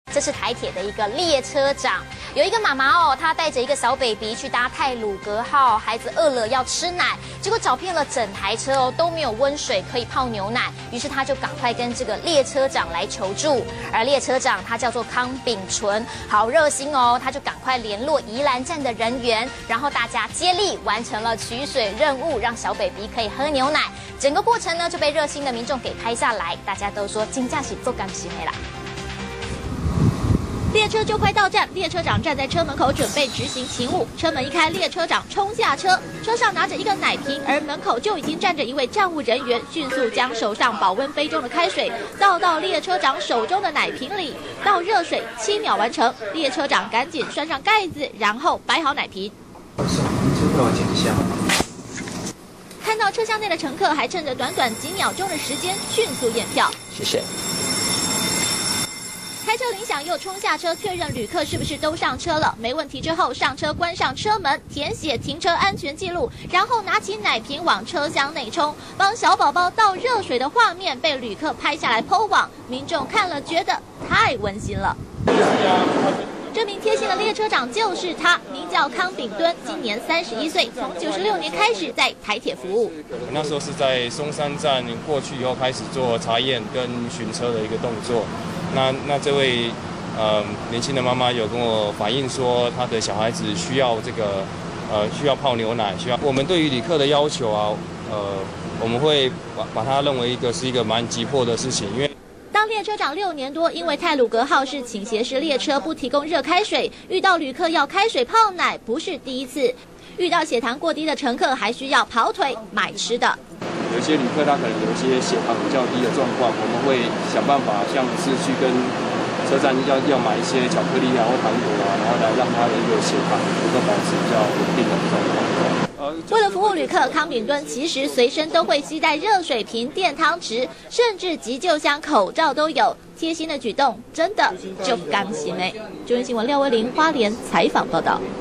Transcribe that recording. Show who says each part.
Speaker 1: 这是台铁的一个列车长，有一个妈妈哦，她带着一个小 baby 去搭太鲁阁号，孩子饿了要吃奶，结果找遍了整台车哦都没有温水可以泡牛奶，于是她就赶快跟这个列车长来求助，而列车长他叫做康炳纯，好热心哦，他就赶快联络宜兰站的人员，然后大家接力完成了取水任务，让小 baby 可以喝牛奶，整个过程呢就被热心的民众给拍下来，大家都说真正是做甘心的啦。
Speaker 2: 列车就快到站，列车长站在车门口准备执行勤务。车门一开，列车长冲下车，车上拿着一个奶瓶，而门口就已经站着一位站务人员，迅速将手上保温杯中的开水倒到列车长手中的奶瓶里，倒热水7秒完成。列车长赶紧拴上盖子，然后摆好奶瓶。看到车厢内的乘客还趁着短短几秒钟的时间迅速验票，
Speaker 3: 谢谢。
Speaker 2: 开车铃响，又冲下车确认旅客是不是都上车了，没问题之后上车，关上车门，填写停车安全记录，然后拿起奶瓶往车厢内冲，帮小宝宝倒热水的画面被旅客拍下来 po 网，民众看了觉得太温馨了。这名贴心的列车长就是他，名叫康炳敦，今年31岁，从96年开始在台铁服务。
Speaker 4: 那时候是在松山站过去以后开始做查验跟巡车的一个动作。那这位年轻的妈妈有跟我反映说，她的小孩子需要需要泡牛奶，我们对于旅客的要求啊，我们会把它认为是一个蛮急迫的事情，因为。
Speaker 2: 当列车长6年多，因为太鲁阁号是倾斜式列车，不提供热开水，遇到旅客要开水泡奶不是第一次。遇到血糖过低的乘客，还需要跑腿买吃的。
Speaker 5: 有一些旅客他可能有一些血糖比较低的状况，我们会想办法像是去跟车站要买一些巧克力啊或糖果啊，然后来让他的一个血糖能够保持比较稳定的状况。
Speaker 2: 为了服务旅客，康炳敦其实随身都会携带热水瓶、电汤匙，甚至急救箱、口罩都有。贴心的举动，真的就刚心美。中央新闻廖威霖花莲采访报道。